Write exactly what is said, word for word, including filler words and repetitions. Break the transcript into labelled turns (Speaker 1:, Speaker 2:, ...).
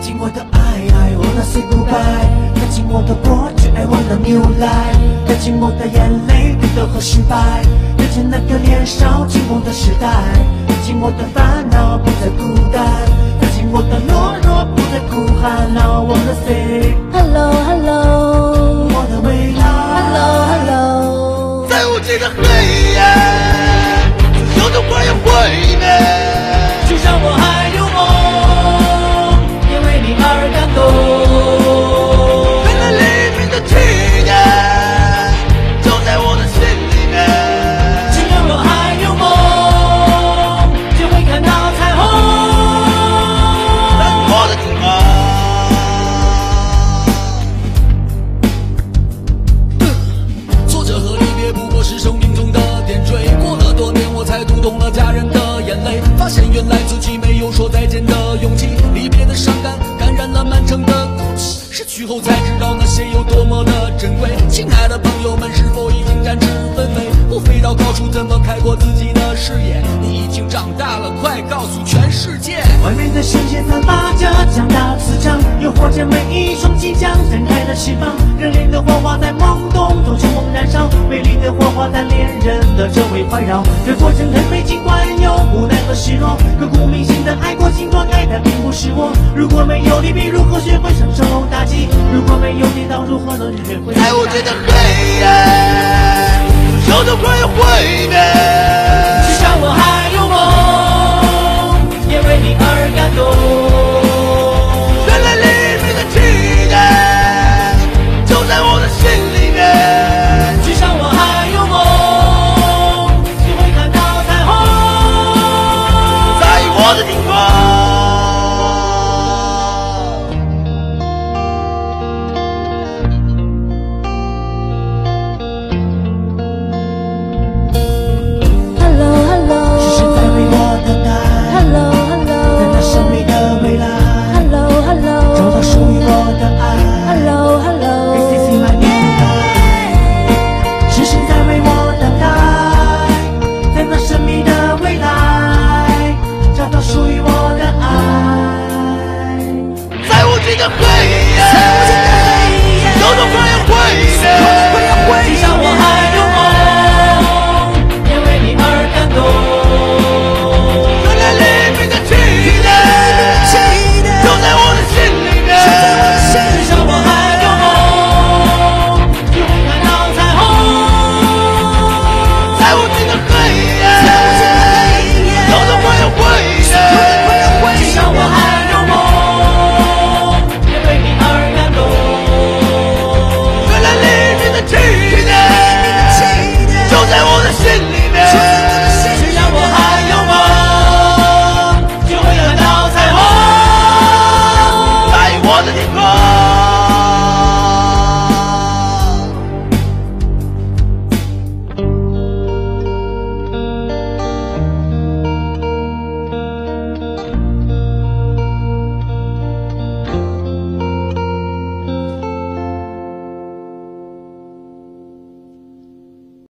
Speaker 1: 紧我的爱，I wanna say goodbye。看紧我的过去，I want a new life。看紧我的眼泪，别都和失败。看见那个年少轻狂的时代，看紧我的烦恼，不再孤单。看紧我的懦弱，不再哭喊。Now I wanna say
Speaker 2: hello hello，
Speaker 1: 我的未来
Speaker 2: hello hello，
Speaker 1: 在无尽的黑夜，最后都快要毁灭。就像我还有梦，因为你而感动。原来黎明的起点就在我的心里面。只要我还有梦，就会看到彩虹。但我的今晚，
Speaker 3: 挫折和离别不过是生命中的点缀。过了多年，我才读懂了家人的眼泪，发现原来自己没有说再见的勇气。离别的伤感感染了满城的哭泣，失去后才知道那些有多么的珍贵。亲爱的朋友们，是否已经展翅纷飞？不飞到高处，怎么开阔自己的视野？你已经长大了，快告诉全世界！
Speaker 1: 外面的世界散发着强大磁场，诱惑着每一双即将展开的翅膀。热烈的火花在懵懂中凶猛燃烧，美丽的火花在恋人的周围环绕。这过程很美，尽管有无奈和失落，刻骨铭心的爱过，尽管爱的并不是我。如果没有离别，如何学会承受打击？如果没有跌倒，如何能学会？在无尽的黑夜，最后都快要毁灭。